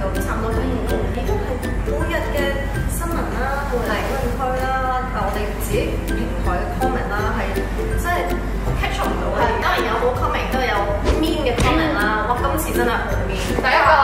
差唔多反應到，亦都係每日嘅新聞啦、每日討論區啦，我哋自己平台嘅 comment 啦，係真係 catch 唔到嘅。當然有好 comment 都有 mean 嘅 comment 啦。哇，今次真係好 mean。第一個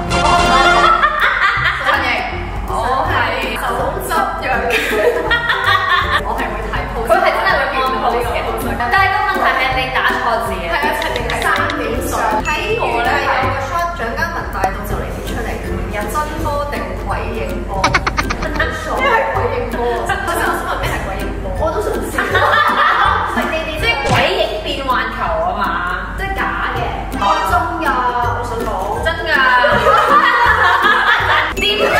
陳瑩，我係手執羊圈，我係會睇 post，佢係真係會見 post 嘅。但係個問題係你打錯字嘅。係啊，陳瑩係3點水。睇我咧有個 shot，蔣家文大道就嚟跌出嚟，明日真波定鬼影波？咩係鬼影波？我想問咩係鬼影波？我都想知。即係鬼影變環球啊嘛，即係假嘅。我真㗎，我想講真㗎。點解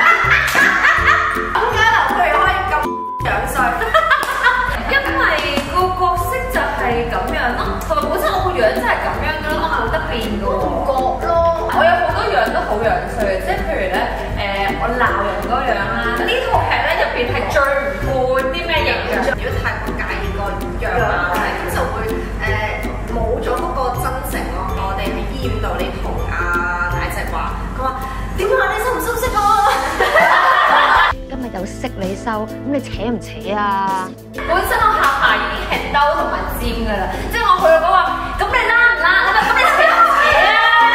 劉佩可以咁樣衰？因為個角色就係咁樣咯，同埋本身我個樣真係咁樣㗎咯，我冇得變㗎喎。覺咯，我有好多樣都好樣衰，即係譬如咧我鬧人嗰樣啦。呢套劇咧入邊係最唔顧啲咩形象。如果太過介意個樣啊，咁就會冇咗嗰個真誠咯。我哋喺醫院度，你同阿大隻話，佢話點啊？你收唔收息啊？ 今日又識你收，咁你扯唔扯啊？ 本身我下巴已經係兜同埋尖㗎啦，即係我去到講話，咁你拉唔拉？咁你扯唔扯啊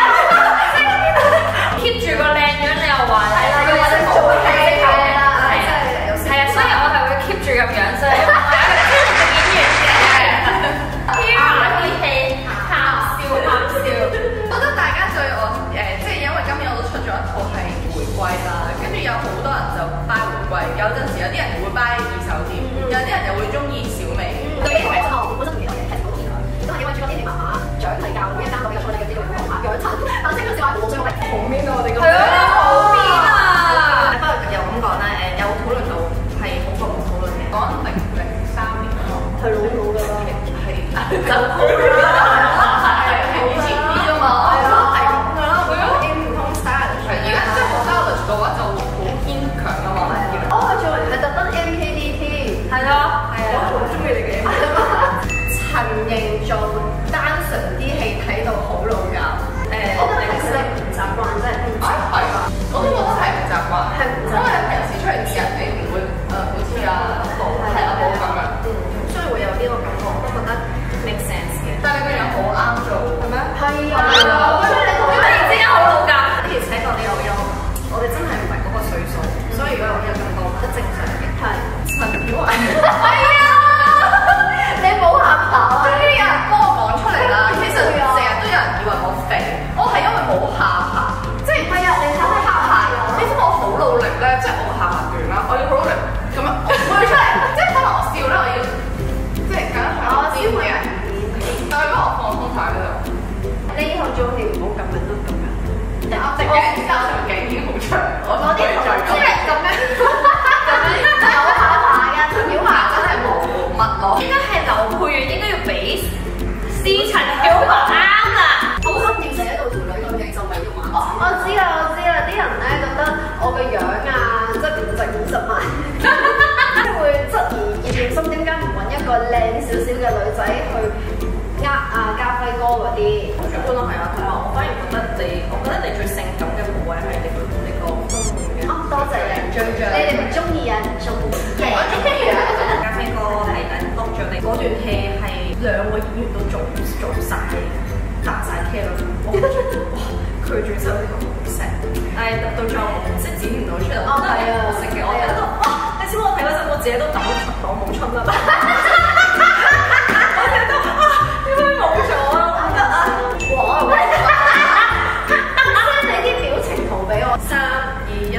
？keep 住個靚樣，你又話係啦，又或者做戲係啦，係啊，所以我係會 keep 住咁樣，所以因為我係一個專業嘅演員嘅，keep 住啲戲喊笑喊笑。 我覺得大家對我即係因為今日我都出咗一套係回歸啦，跟住有好多人就 buy 回歸，有陣時有啲人會 buy 二手店，有啲人又會中意小美。 呢套劇真係我本身唔記得嘅，係好見佢，都係因為主角天地媽媽獎提教呢一間咁嘅初你嘅資料講下養親，但係呢個小孩冇最好係好 mean 啊！我哋咁係啊，好 mean 啊！ 不過又咁講咧，有討論到係好過冇討論嘅。講2003年咯，係老㗎啦，係就好啦，係以前啲啫嘛，係咯，係咁㗎啦，佢都唔通 stylish。而家即係好 stylish 嘅話就好堅強啊嘛。哦，佢仲係特登 MKD 添，係啊，係啊，我好中意你嘅 MKD。陳瑩做單純啲戲睇到好老㗎，我覺得其實唔習慣真係。係啊，我都覺得係唔習慣，係唔習慣，因為你平時出嚟見人你唔會好似阿寶係阿寶咁樣，所以會有呢個感覺，我都覺得 make sense 嘅。但係你個樣好啱做，係咩？係啊，所以你同突然之間好老㗎。而且確你有我哋真係唔係嗰個歲數，所以如果我有咁多，都正常嘅。係陳曉慧。係啊，你冇下巴啊！終於有人幫我講出嚟啦。其實成日都有人以為我肥，我係因為冇下巴，即係唔係啊？你睇下下巴，你知我好努力咧，即係我下巴短啦，我要好努力咁樣，我唔會出嚟，即係可能我笑咧，我要即係緊張邊嘅，但係如果我放鬆晒咧就，你以後做戲唔好咁樣都咁樣，我直嘅加上頸已經好長，我啲再即係咁樣有下巴㗎，陳曉華真係冇乜咯，應該係劉佩玥應該要俾司陳曉華啱啦。我心點寫到條女咁型就咪要買。我知啦，啲人咧覺得我個樣啊，即係唔值50萬，即係會質疑葉念琛點解唔揾一個靚少少嘅女仔去家輝哥嗰啲。我主觀咯係啊，同埋我反而覺得我覺得你最性感嘅部位係你個胸部嘅。多謝你，你哋唔中意啊？唔中意。我中意啊！家輝哥係錄咗你嗰段戲係2個演員都做晒。打晒 K 咯，我覺得哇，佢仲收呢個好錫，但係到最後即係剪唔到出嚟，我覺得係可惜嘅。我睇到哇，你知唔知我睇嗰陣我自己都揼出講冇出啦，我睇到哇，點解冇咗啊？哇！send 你啲表情圖俾我，3、2、1。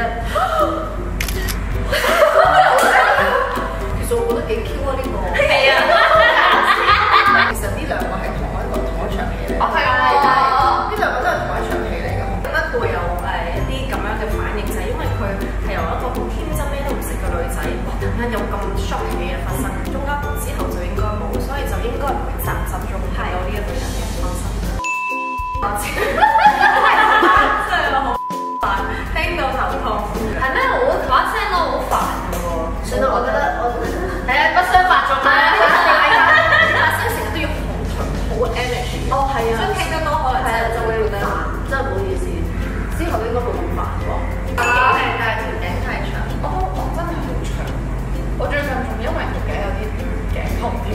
其實我覺得幾 Q 啊呢個。係啊。其實呢兩個係同一場戲嚟。哦，係啊，呢兩個都係同一場戲嚟㗎。點解會有一啲咁樣嘅反應？就係因為佢係由一個好天真咩都唔識嘅女仔，哇！突然間有咁 shock 嘅嘢發生，中間之後就應該冇，所以就應該唔會集中睇到呢一類人嘅發生。我知，真係好煩，聽到頭痛。係咩？我把聲都好煩㗎喎。算啦，我覺得係啊，不相伯仲啦。把聲成日都要好 energy。哦，係啊。所以聽得多可能就會覺得煩，真係唔好意思。之後應該冇咁煩。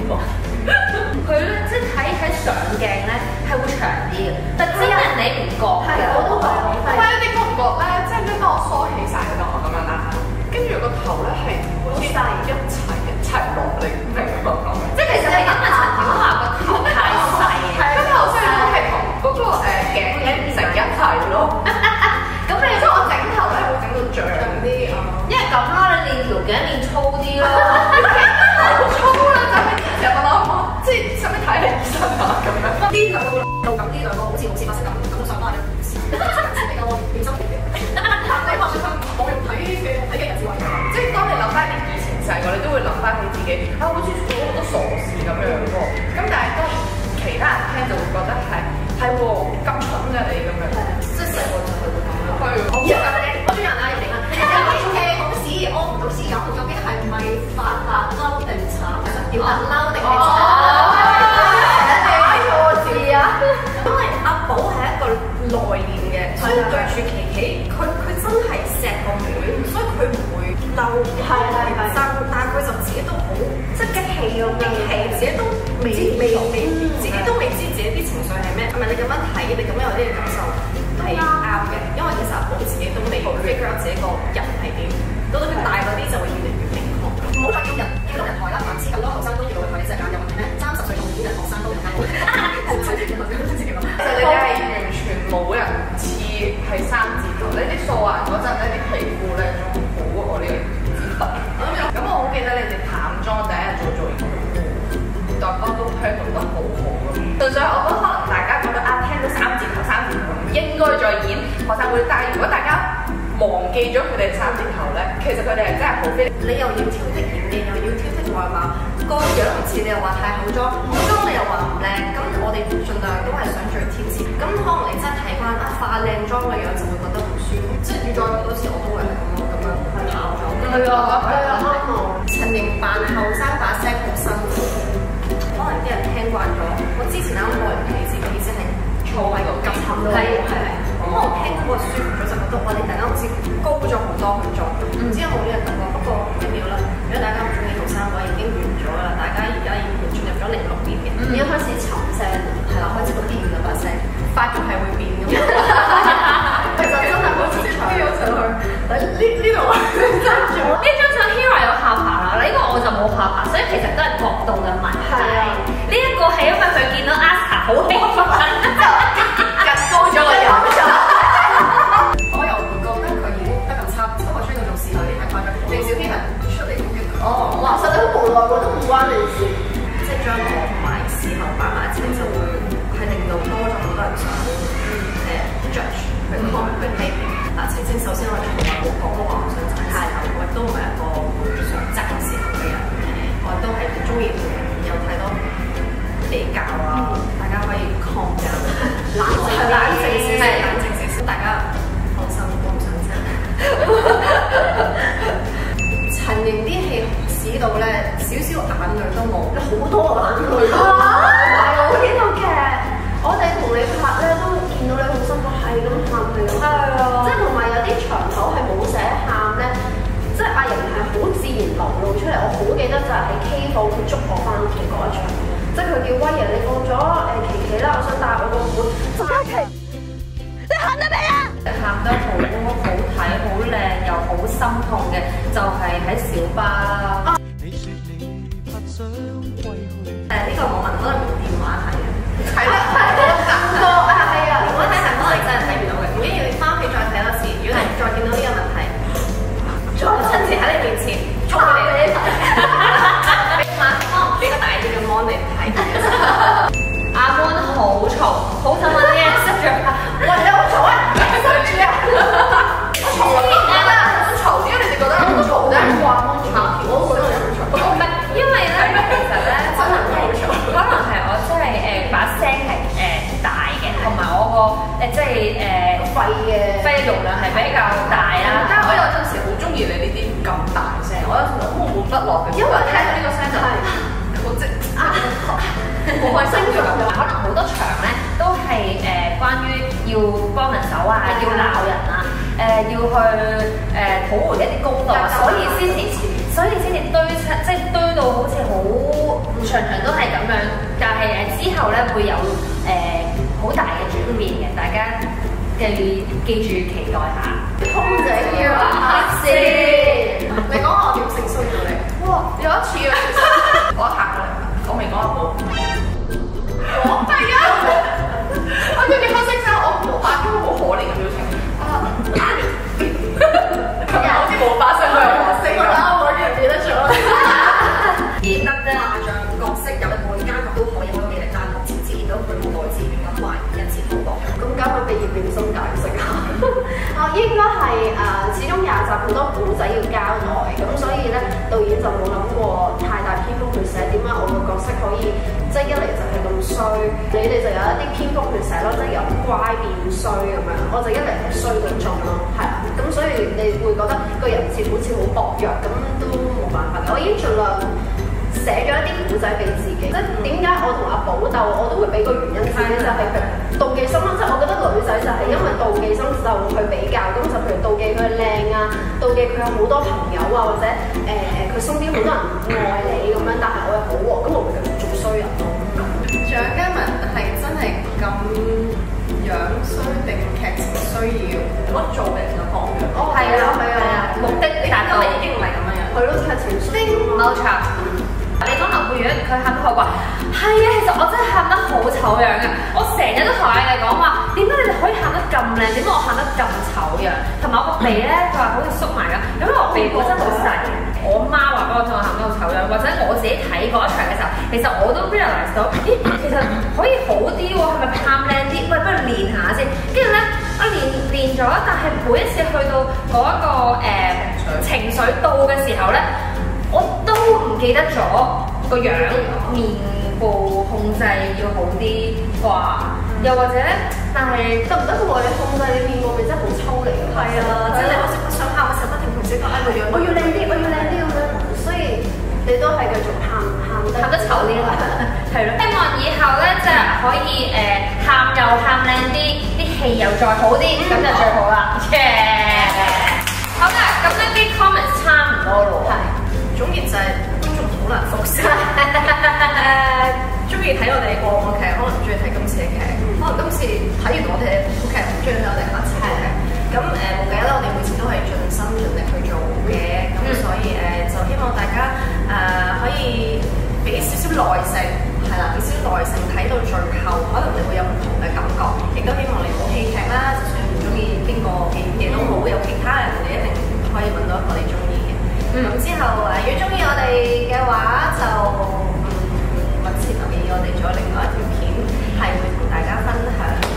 佢咧即係睇上鏡咧係會長啲嘅，但真人你唔覺嘅。 我都覺。 但係你覺唔覺咧？即係當我梳起晒佢當我咁樣啦，跟住個頭咧係好似一齊落嚟，明唔明啊？ 即係其實係因為陳曉華個頭太細， 個頭細都係同嗰個頸連成一體咯。 咁你即係我整頭咧會整到長啲， 因為咁啦，你練條頸練粗啲咯。 好粗啦！就係成日問我，即係使唔使睇下醫生啊咁樣？ 呢兩個路咁，呢兩個好似發色咁想翻嚟。你個變心嘅，你話佢我用睇嘅人智慧。 即係當你諗翻你以前細個，你都會諗翻起自己好似做好多傻事咁樣喎。咁但係當其他人聽就會覺得係喎咁蠢嘅你咁樣。 即係細個就係會咁樣。 係。 我中意人啊，要點啊？好屎，屙唔到屎咁，究竟係咪發達嬲定慘？點啊嬲定係慘？因為阿寶係一個內斂嘅，所以對住琪琪，佢真係錫個妹，所以佢唔會嬲，唔會爭，但係佢就自己都好即係激氣咁樣，自己都未自己都未知自己啲情緒係咩。係咪你咁樣睇，你咁樣有啲嘅感受係啱嘅？因為其實阿寶自己都未 figure out 自己個人係點，到佢大嗰啲就會越嚟越明確。唔好再叫人台啦，凡知咁多學生都叫佢台，你真係揀有問題咩？30歲同年齡學生都唔啱。 其實你哋係完全冇人似係3字頭，你啲素顏嗰陣咧啲皮膚咧仲好我呢個指突。咁我好記得你哋淡妝第一日做完，大家都 handle 得好好咯。純粹我覺得可能大家覺得聽到3字頭唔應該再演學生會，但係如果大家忘記咗佢哋3字頭咧，其實佢哋係真係好飛。你又要挑剔演技，又要挑剔外貌，個樣唔似你又話太好妝，好妝你又話唔靚，咁我哋盡量都係想最貼切。咁可能你真係睇翻化靚妝嘅樣就會覺得好舒服。即係遇再好多次我都會係咁樣跑咗。係啊，陳瑩扮後生把聲好辛苦，可能啲人聽慣咗。我之前啱啱個人嘅意思係錯位個急沉咯，係。咁我聽嗰個舒服咗就覺得哇！你突然間好似高咗好多去做，唔知有冇呢個感覺？不過唔緊要啦。如果大家唔中意後生嘅話，已經完咗啦。大家而家已經進入咗06年嘅，已經開始沉聲，係啦，開始都變咗把聲，發育係會變㗎嘛。其實真係好似長咗上去。呢度呢張相 Hera 有下巴啦，呢個我就冇下巴，所以其實都係角度嘅問題。呢一個係因為佢見到 Asa 好興奮， 就高咗個樣。 我又唔覺得佢已經得咁差，不過出到做侍女係誇張。鄭小天係出嚟咁嘅。哇！實在好無奈喎，都唔關你事。即係將我同埋事後擺埋一齊，就會係令到多咗好多人想judge 去批評。嗱，澄清首先我從來冇講過話我想爭太頭，我亦都唔係一個想爭時候嘅人。我亦都係唔中意同人有太多比較啊，大家可以calm down，冷靜少少，大家放心，我唔想爭。陳瑩啲戲屎到咧，少少眼淚都冇，好多眼淚。我呢套劇，我哋同你拍咧都見到你好辛苦，係咁喊係咁。係啊，即係同埋有啲場口係冇寫喊咧，即係阿瑩係好自然流露出嚟。我好記得就係喺 K 房佢捉我翻屋企嗰一場，即係佢叫威爺，你放咗琪琪啦，我想帶我個妹。嘉琪，你喊得未啊？ 喊得好睇、好靚又好心痛嘅，就係喺小巴啦。 呢個網民可能用電話睇嘅， 係啦，係啊，電話睇係可能真係睇唔到嘅。唔緊要，你翻屋企再睇多次。如果你再見到呢個問題，再親自喺你面前衝俾你睇，俾個大啲嘅 mon 你睇。 阿 mon 好嘈，好想揾啲人識住。 喂，你好嘈啊！對住啊！我嘈啊！好嘈，點解你哋覺得好嘈啫？話 mon 嘈，我都覺得你好嘈。 唔係，因為咧，其實咧，真係好嘈。可能係我真係把聲係大嘅，同埋我個即係肺嘅容量係比較大啦。 但係我有陣時好中意你呢啲咁大聲，我有陣時好冇得落嘅。因為聽到呢個聲就係好即好開心嘅。 可能好多場咧都係關於要幫人手啊，要鬧人啊，要去討回一啲公道，所以先至所以先至堆出，即係堆到好似好場場都係咁樣。但係之後咧會有好大嘅轉變嘅，大家記住期待下。 空姐叫黑線，你講我點性騷擾你？哇！有一次啊， 我一行過嚟，我未講阿寶。我係啊！我跟住黑色衫，我冇發出好可憐嘅表情。好似冇發生過嘅事咁啦，我完全記得咗。 演得咧，下將角色有一個奸角都可以好有魅力，但係目前只見到佢無奈自憐咁壞，因此好薄。咁交翻俾葉念琛解釋下。應該係始終廿集好多故仔要交代，咁所以咧導演就冇諗過太大篇幅去寫點解我個角色可以即係一嚟就係咁衰，你哋就有一啲篇幅去寫咯，即係由乖變衰咁樣，我就一嚟係衰嗰種咯，係啦，咁所以你會覺得個人設好似好薄弱，咁都冇辦法。我已經盡量寫咗一啲古仔俾自己，即係點解我同阿寶鬥，我都會俾個原因自己，就係譬如妒忌心啦，即係我覺得女仔就係因為妒忌心就去比較，咁就譬如妒忌佢靚啊，妒忌佢有好多朋友啊，或者佢身邊好多人愛你咁樣，但係我又好喎，咁我咪繼續做衰人咯。 蔣嘉文係真係咁樣衰定劇情需要我做嘅其實講嘅？ 哦，係啊，係啊， 目的達到已經唔係咁樣樣。 係咯，劇情需要。 冇錯。你講劉佩玥佢喊得好啩？係啊，其實我真係喊得好醜樣嘅。我成日都同你哋講話，點解你哋可以喊得咁靚？點解我喊得咁醜樣？同埋我個鼻咧，佢話好似縮埋㗎，因為我鼻本身好細。我媽話俾我聽我喊得好醜樣，或者我自己睇嗰一場嘅時候，其實我都 realize 到，咦，其實可以好啲喎，係咪喊靚啲？喂，不如練下先。跟住咧，我練咗，但係每一次去到嗰一個情緒到嘅時候咧。我都唔記得咗個樣，面部控制要好啲啩，又或者但係得唔得嘅喎？你控制你面部咪真係好抽離㗎。 係啊，即係你好似想喊嘅時候，不停同自己講個樣， 我要靚啲，我要靚啲咁樣，所以你都係繼續喊得醜啲啦，係咯。希望以後咧即係可以喊又喊靚啲，啲戲又再好啲，咁就最好啦。 好啦，咁呢啲 comments 差唔多咯。係。 總結就係觀眾好難服侍，中意睇我哋過往劇，可能唔中意睇今次嘅劇，可能今次睇完我哋套劇，唔中意睇我哋下次嘅劇。咁冇計啦，我哋每次都係盡心盡力去做嘅，咁所以就希望大家可以俾少少耐性，係啦，俾少少耐性睇到最後，可能你會有唔同嘅感覺。亦都希望你冇戲劇啦，就算唔中意邊個嘅演嘢都好，有其他人你一定可以揾到一個你中意嘅。咁之後如果中意我哋嘅話，就密切留意我哋仲有另外一條片係會同大家分享。